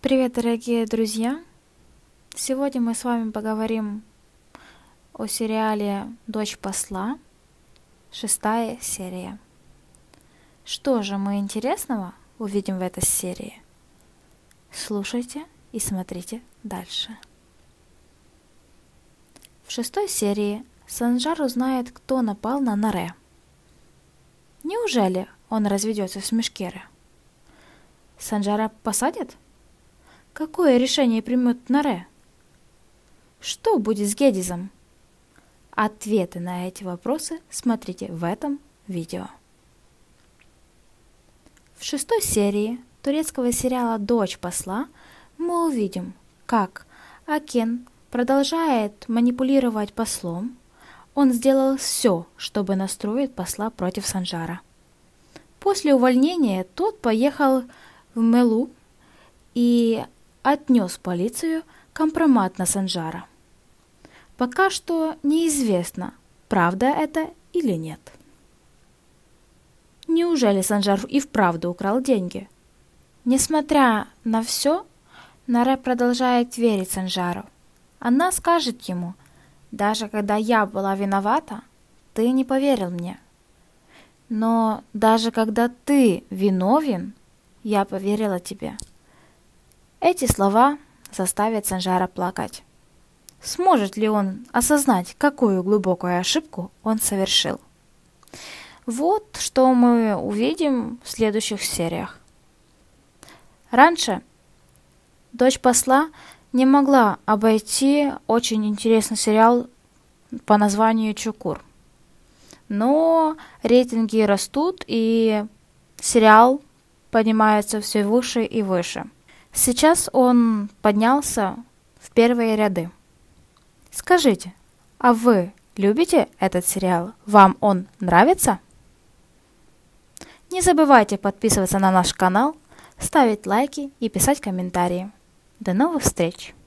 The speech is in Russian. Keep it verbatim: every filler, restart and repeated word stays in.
Привет, дорогие друзья! Сегодня мы с вами поговорим о сериале «Дочь посла», шестая серия. Что же мы интересного увидим в этой серии? Слушайте и смотрите дальше. В шестой серии Санжар узнает, кто напал на Наре. Неужели он разведется с Мешкеры? Санжара посадят? Какое решение примет Наре? Что будет с Гедизом? Ответы на эти вопросы смотрите в этом видео. В шестой серии турецкого сериала «Дочь посла» мы увидим, как Акен продолжает манипулировать послом. Он сделал все, чтобы настроить посла против Санжара. После увольнения тот поехал в Мелу и отнес в полицию компромат на Санжара. Пока что неизвестно, правда это или нет. Неужели Санжар и вправду украл деньги? Несмотря на все, Наре продолжает верить Санжару. Она скажет ему: «Даже когда я была виновата, ты не поверил мне. Но даже когда ты виновен, я поверила тебе». Эти слова заставят Санжара плакать. Сможет ли он осознать, какую глубокую ошибку он совершил? Вот что мы увидим в следующих сериях. Раньше «Дочь посла» не могла обойти очень интересный сериал по названию «Чукур». Но рейтинги растут, и сериал поднимается все выше и выше. Сейчас он поднялся в первые ряды. Скажите, а вы любите этот сериал? Вам он нравится? Не забывайте подписываться на наш канал, ставить лайки и писать комментарии. До новых встреч!